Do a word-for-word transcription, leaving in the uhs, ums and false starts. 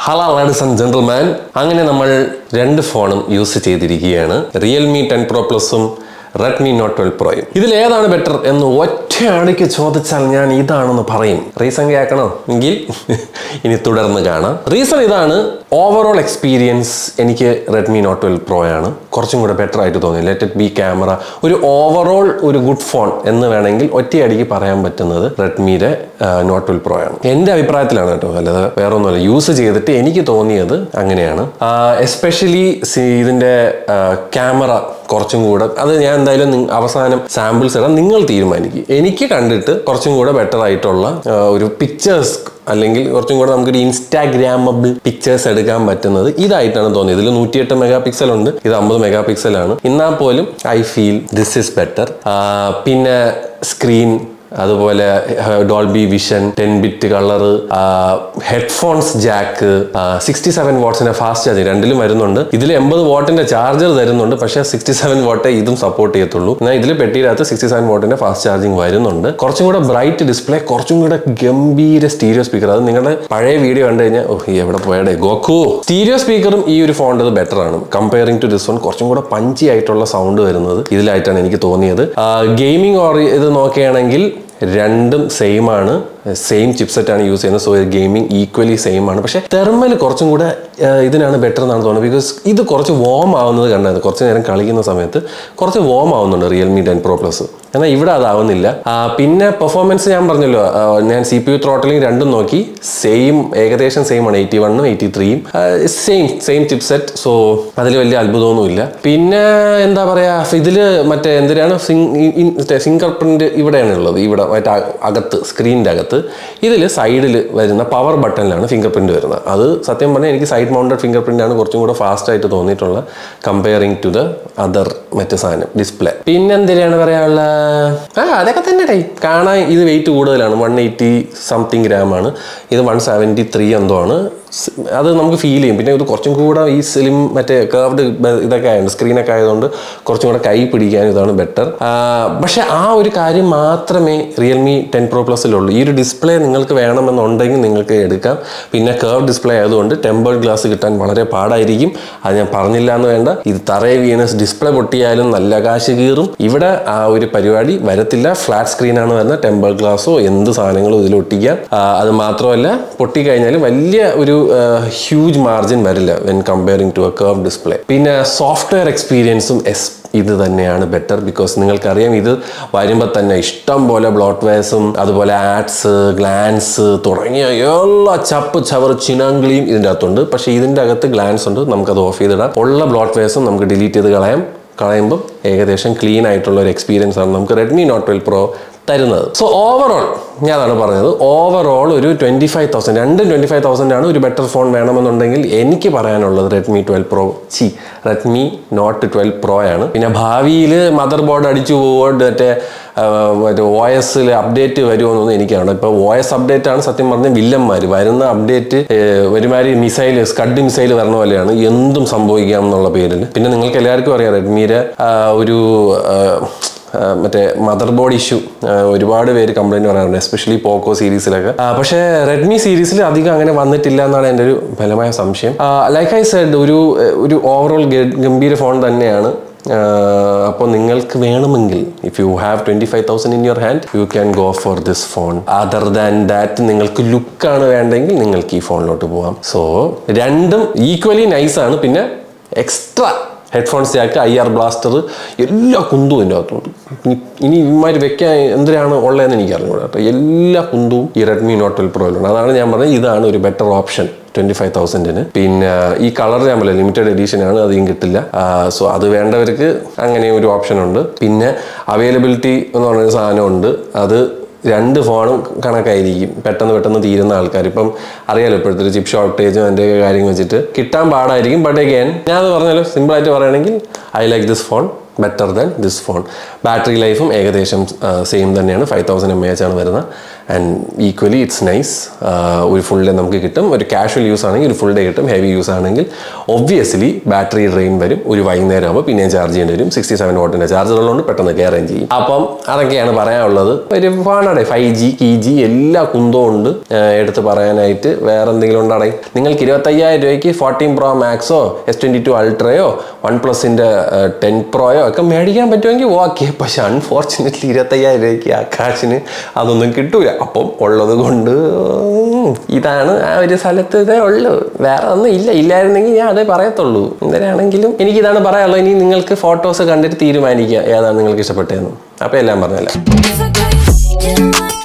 Hello ladies and gentlemen. അങ്ങനെ നമ്മൾ രണ്ട് ഫോണും യൂസ് ചെയ്തിരിക്കുകയാണ്. Realme ten Pro Plus ഉം Redmi Note twelve Pro യും. ഇതിൽ ഏതാണ് ബെറ്റർ എന്ന് ഒറ്റയടിക്ക് ചോദിച്ചാൽ ഞാൻ ഇതാണെന്ന് പറയും. റീസൺ കേൾക്കണോ എങ്കിൽ ഇനി തുടർന്ന് കാണാം. റീസൺ ഇതാണ്. ഓവറോൾ എക്സ്പീരിയൻസ് എനിക്ക് Redmi Note twelve Pro ആണ് കുറച്ചും കൂടെ ബെറ്റർ ആയിട്ട് തോന്നി. ലെറ്റ് ഇറ്റ് ബി ക്യാമറ ഒരു ഓവറോൾ ഒരു ഗുഡ് ഫോൺ എന്ന് വേണമെങ്കിൽ ഒറ്റയടിക്ക് പറയാൻ പറ്റുന്നത് റെഡ്മിയുടെ Note twelve Pro ആണ്. എൻ്റെ അഭിപ്രായത്തിലാണ് കേട്ടോ, അല്ലാതെ വേറെ ഒന്നുമല്ല. യൂസ് ചെയ്തിട്ട് എനിക്ക് തോന്നിയത് അങ്ങനെയാണ്. എസ്പെഷ്യലി ഇതിൻ്റെ ക്യാമറ കുറച്ചും കൂടെ, അത് ഞാൻ എന്തായാലും അവസാനം സാമ്പിൾസ് ഇടാം, നിങ്ങൾ തീരുമാനിക്കും. എനിക്ക് കണ്ടിട്ട് കുറച്ചും കൂടെ ബെറ്റർ ആയിട്ടുള്ള ഒരു പിക്ചേഴ്സ് അല്ലെങ്കിൽ കുറച്ചും കൂടെ നമുക്കൊരു ഇൻസ്റ്റാഗ്രാമബിൾ പിക്ചേഴ്സ് എടുക്കാൻ പറ്റുന്നത് ഇതായിട്ടാണ് തോന്നിയത്. ഇതിൽ നൂറ്റിയെട്ട് മെഗാ പിക്സൽ ഉണ്ട്, ഇത് അമ്പത് മെഗാ പിക്സൽ ആണ്. എന്നാൽ പോലും I feel this is better. പിന്നെ സ്ക്രീൻ, അതുപോലെ Dolby vision, ten bit colour, headphones jack, sixty seven വാട്ട്സിന്റെ ഫാസ്റ്റ് ചാർജിങ് രണ്ടിലും വരുന്നുണ്ട്. ഇതിൽ എൺപത് വാട്ടിന്റെ ചാർജർ തരുന്നുണ്ട്, പക്ഷേ സിക്സ്റ്റി സെവൻ വാട്ടേ ഇതും സപ്പോർട്ട് ചെയ്യത്തുള്ളൂ. എന്നാൽ ഇതിൽ പെട്ടിയിനകത്ത് സിക്സ്റ്റി സെവൻ വാട്ടിന്റെ ഫാസ്റ്റ് ചാർജിങ് വരുന്നുണ്ട്. കുറച്ചും കൂടെ ബ്രൈറ്റ് ഡിസ്പ്ലേ, കുറച്ചും കൂടെ ഗംഭീര സ്റ്റീരിയോ സ്പീക്കർ. അത് നിങ്ങളുടെ പഴയ വീഡിയോ കണ്ടു കഴിഞ്ഞാൽ ഓ എവിടെ പോയടേ ഗോക്കു. സ്റ്റീരിയോ സ്പീക്കറും ഈ ഒരു ഫോണിന്റെ ബെറ്റർ ആണ് കമ്പയറിംഗ് ടു ദിസ് വൺ. കുറച്ചും കൂടെ പഞ്ചി ആയിട്ടുള്ള സൗണ്ട് വരുന്നത് ഇതിലായിട്ടാണ് എനിക്ക് തോന്നിയത്. ഗെയിമിംഗ് ഓർ ഇത് നോക്കുകയാണെങ്കിൽ രണ്ടും സെയിം ആണ്, സെയിം ചിപ്സെറ്റ് ആണ് യൂസ് ചെയ്യുന്നത്. സോ ഗെയിമിംഗ് ഈക്വലി സെയിം ആണ്. പക്ഷേ തെർമൽ കുറച്ചും കൂടെ ഇതിനാണ് ബെറ്റർ എന്നാണ് തോന്നുന്നത്. ബിക്കോസ് ഇത് കുറച്ച് വോം ആവുന്നത് കണ്ടായിരുന്നു. കുറച്ച് നേരം കളിക്കുന്ന സമയത്ത് കുറച്ച് വോം ആവുന്നുണ്ട് റിയൽമി ടെൻ പ്രോ പ്ലസ്, എന്നാൽ ഇവിടെ അതാവുന്നില്ല. പിന്നെ പെർഫോമൻസ് ഞാൻ പറഞ്ഞല്ലോ, ഞാൻ സി പി യു ത്രോട്ടലിംഗ് രണ്ടും നോക്കി, സെയിം ഏകദേശം സെയിം ആണ്. എയ്റ്റി വണ്ണും എയ്റ്റി ത്രീയും സെയിം സെയിം ചിപ്സെറ്റ്. സോ അതിൽ വലിയ അത്ഭുതമൊന്നുമില്ല. പിന്നെ എന്താ പറയുക, ഇതിൽ മറ്റേ എന്തിനാണ് ഫിംഗർ പ്രിന്റ് ഇവിടെയാണ് ഉള്ളത്, ഇവിടെ മറ്റേ അകത്ത് സ്ക്രീനിൻ്റെ അകത്ത്. ഇതിൽ സൈഡിൽ വരുന്ന പവർ ബട്ടണിലാണ് ഫിംഗർ പ്രിന്റ് വരുന്നത്. അത് സത്യം പറഞ്ഞാൽ എനിക്ക് സൈഡ് മൗണ്ടഡ് ഫിംഗർ പ്രിന്റ് ആണ് കുറച്ചും കൂടെ ഫാസ്റ്റ് ആയിട്ട് തോന്നിയിട്ടുള്ള കമ്പയറിംഗ് ടു ദ അതർ മറ്റു സാധനം ഡിസ്പ്ലേ. പിന്നെ എന്തിനാണ് പറയാനുള്ള, ആ അതൊക്കെ തന്നെ ടൈം കാണാൻ ഇത് വെയിറ്റ് കൂടുതലാണ്. വൺ എയ്റ്റി സംതിങ് ഗ്രാം ആണ്, ഇത് വൺ സെവൻറ്റി ത്രീ എന്തോ ആണ്. അത് നമുക്ക് ഫീൽ ചെയ്യും. പിന്നെ ഇത് കുറച്ചും കൂടെ ഈ സ്ലിം മറ്റേ കർവ്ഡ് ഇതൊക്കെ ആയതുകൊണ്ട്, സ്ക്രീനൊക്കെ ആയതുകൊണ്ട് കുറച്ചും കൂടെ കൈ പിടിക്കാൻ ഇതാണ് ബെറ്റർ. പക്ഷെ ആ ഒരു കാര്യം മാത്രമേ റിയൽമി ടെൻ പ്രോ പ്ലസിലുള്ളൂ. ഈ ഒരു ഡിസ്പ്ലേ നിങ്ങൾക്ക് വേണമെന്നുണ്ടെങ്കിൽ നിങ്ങൾക്ക് എടുക്കാം. പിന്നെ കർവ് ഡിസ്പ്ലേ ആയതുകൊണ്ട് ടെമ്പേർഡ് ഗ്ലാസ് കിട്ടാൻ വളരെ പാടായിരിക്കും. അത് ഞാൻ പറഞ്ഞില്ല എന്ന് വേണ്ട. ഇത് തറയെ വീണസ് ഡിസ്പ്ലേ പൊട്ടിയാലും നല്ല കാശ് കീറും. ഇവിടെ ആ ഒരു പരിപാടി വരത്തില്ല. ഫ്ലാറ്റ് സ്ക്രീനാണ് വരുന്നത്. ടെമ്പേർഡ് ഗ്ലാസോ എന്ത് സാധനങ്ങളും ഇതിൽ ഒട്ടിക്കാം. അത് മാത്രമല്ല പൊട്ടിക്കഴിഞ്ഞാലും വലിയ ഒരു ഹ്യൂജ് മാർജിൻ വരില്ല when comparing to a curve display. പിന്നെ സോഫ്റ്റ്വെയർ എക്സ്പീരിയൻസും എസ് ഇത് തന്നെയാണ് ബെറ്റർ. ബിക്കോസ് നിങ്ങൾക്കറിയാം, ഇത് വരുമ്പോൾ തന്നെ ഇഷ്ടം പോലെ ബ്ലോട്ട്വെയർസും അതുപോലെ ആഡ്സ്, ഗ്ലാൻസ് തുടങ്ങിയ എല്ലാ ചപ്പ് ചവർ ചിനാങ്കളിയും ഇതിൻ്റെ അകത്തുണ്ട്. പക്ഷേ ഇതിൻ്റെ അകത്ത് ഗ്ലാൻസ് ഉണ്ട്, നമുക്കത് ഓഫ് ചെയ്തിടാം. ഉള്ള ബ്ലോട്ട്വെയർസും നമുക്ക് ഡിലീറ്റ് ചെയ്ത് കളയാം. കളയുമ്പം ഏകദേശം ക്ലീൻ ആയിട്ടുള്ള ഒരു എക്സ്പീരിയൻസ് ആണ് നമുക്ക് റെഡ്മി നോട്ട് ട്വൽവ് പ്രോ തരുന്നത്. സോ ഓവറോൾ ഞാനാണ് പറഞ്ഞത്, ഓവറോൾ ഒരു ട്വൻറ്റി ഫൈവ് തൗസൻഡ് രണ്ടും ട്വൻറ്റി ഫൈവ് തൗസൻഡ് ആണ്. ഒരു ബെറ്റർ ഫോൺ വേണമെന്നുണ്ടെങ്കിൽ എനിക്ക് പറയാനുള്ളത് റെഡ്മി ട്വൽവ് പ്രോ ചി റെഡ്മി നോട്ട് ട്വൽവ് പ്രോ ആണ്. പിന്നെ ഭാവിയിൽ മദർ ബോർഡ് അടിച്ചു പോവുക, മറ്റേ മറ്റേ ഒ എസിൽ അപ്ഡേറ്റ് വരുമോന്നൊന്നും എനിക്കാണ്. ഇപ്പോൾ ഒ എസ് അപ്ഡേറ്റ് ആണ് സത്യം പറഞ്ഞ വില്ലന്മാർ. വരുന്ന അപ്ഡേറ്റ് ഒരുമാതിരി മിസൈൽ സ്കഡ് മിസൈൽ വരണ പോലെയാണ്, എന്തും സംഭവിക്കാം എന്നുള്ള പേരിൽ. പിന്നെ നിങ്ങൾക്ക് എല്ലാവർക്കും അറിയാം റെഡ്മിയുടെ ഒരു മറ്റേ മദർ ബോർഡ് ഇഷ്യൂ ഒരുപാട് പേര് കംപ്ലൈൻറ്റ് പറയാറുണ്ട്, എസ്പെഷ്യലി പോക്കോ സീരീസിലൊക്കെ. പക്ഷേ റെഡ്മി സീരീസിൽ അധികം അങ്ങനെ വന്നിട്ടില്ല എന്നാണ് എൻ്റെ ഒരു ബലമായ സംശയം. ലൈക്ക് ഐ സെഡ്, ഒരു ഒരു ഓവറോൾ ഗംഭീര ഫോൺ തന്നെയാണ്. അപ്പോൾ നിങ്ങൾക്ക് വേണമെങ്കിൽ if you have twenty five thousand in your hand you can go for this phone. Other than that നിങ്ങൾക്ക് ലുക്കാണ് വേണ്ടെങ്കിൽ നിങ്ങൾക്ക് ഈ ഫോണിലോട്ട് പോകാം. സോ രണ്ടും ഈക്വലി നൈസാണ്. പിന്നെ extra headphones jack, I R blaster, എല്ലാ കുന്തവും എൻ്റെ അകത്തുണ്ട്. ഇനി ഇമാര് വെക്കാൻ എന്തിനാണ് ഉള്ളതെന്ന് എനിക്ക് അറിഞ്ഞൂടാ കേട്ടോ. എല്ലാ കുന്തവും ഈ റെഡ്മി നോട്ട് ട്വൽവ് പ്രോയിലുണ്ട്. അതാണ് ഞാൻ പറഞ്ഞത്, ഇതാണ് ഒരു ബെറ്റർ ഓപ്ഷൻ ട്വൻറ്റി ഫൈവ് തൗസൻഡിന്. പിന്നെ ഈ കളർ ഞാൻ പറയാം ലിമിറ്റഡ് എഡീഷൻ ആണ്, അധികം കിട്ടില്ല. സോ അത് വേണ്ടവർക്ക് അങ്ങനെ ഒരു ഓപ്ഷൻ ഉണ്ട്. പിന്നെ അവൈലബിലിറ്റി എന്ന് പറഞ്ഞൊരു സാധനമുണ്ട്. അത് രണ്ട് ഫോണും കണക്കായിരിക്കും, പെട്ടെന്ന് പെട്ടെന്ന് തീരുന്ന ആൾക്കാർ. ഇപ്പം അറിയാലോ ഇപ്പോഴത്തെ ഒരു ചിപ്പ് ഷോർട്ടേജും അതിൻ്റെ കാര്യങ്ങൾ വെച്ചിട്ട് കിട്ടാൻ പാടായിരിക്കും. ബട്ട് അഗൈൻ ഞാൻ അത് പറഞ്ഞാലോ, സിമ്പിളായിട്ട് പറയുകയാണെങ്കിൽ I like this phone better than this phone. Battery ലൈഫും ഏകദേശം സെയിം തന്നെയാണ്, ഫൈവ് തൗസൻഡ് എം എച്ച് ആണ് വരുന്നത്. And equally it's nice. ഒരു ഫുൾ ഡേ നമുക്ക് കിട്ടും. ഒരു കാഷ്വൽ യൂസ് ആണെങ്കിൽ ഒരു ഫുൾ ഡേ കിട്ടും. ഹെവി യൂസ് ആണെങ്കിൽ ഒബ്വിയസ്ലി ബാറ്ററി ഡ്രെയിൻ വരും. ഒരു വൈകുന്നേരം ആകുമ്പോൾ പിന്നെയും ചാർജ് ചെയ്യേണ്ടി വരും. സിക്സ്റ്റി സെവൻ വോട്ടിൻ്റെ ചാർജർ ഉള്ളതുകൊണ്ട് പെട്ടെന്ന് കയറുകയും ചെയ്യും. അപ്പം അതൊക്കെയാണ് പറയാനുള്ളത്. ഒരു ഫോണാടെ ഫൈവ് ജി കി ജി എല്ലാ കുന്തവും ഉണ്ട്. എടുത്ത് പറയാനായിട്ട് വേറെ എന്തെങ്കിലും ഉണ്ടാടേ. നിങ്ങൾക്ക് ഇരുപത്തയ്യായിരം രൂപയ്ക്ക് ഫോർട്ടീൻ പ്രോ മാക്സോ എസ് ട്വൻറ്റി ടു അൾട്രയോ വൺ പ്ലസിൻ്റെ ടെൻ പ്രോയോ ഒക്കെ മേടിക്കാൻ പറ്റുമെങ്കിൽ ഓക്കെ. പക്ഷെ അൺഫോർച്ചുനേറ്റ്ലി ഇരുപത്തയ്യായിരം രൂപയ്ക്ക് ആ കാശിന് അതൊന്നും കിട്ടൂല. അപ്പം ഉള്ളത് കൊണ്ട് ഇതാണ് ആ ഒരു സ്ഥലത്ത് ഇതേ ഉള്ളൂ. വേറെ ഒന്നും ഇല്ല. ഇല്ലായിരുന്നെങ്കിൽ ഞാൻ അതേ പറയത്തുള്ളൂ. എന്തിനാണെങ്കിലും എനിക്കിതാണ് പറയാനുള്ളത്. ഇനി നിങ്ങൾക്ക് ഫോട്ടോസ് കണ്ടിട്ട് തീരുമാനിക്കുക ഏതാണ് നിങ്ങൾക്ക് ഇഷ്ടപ്പെട്ടതെന്ന്. അപ്പോൾ എല്ലാം പറഞ്ഞല്ലോ.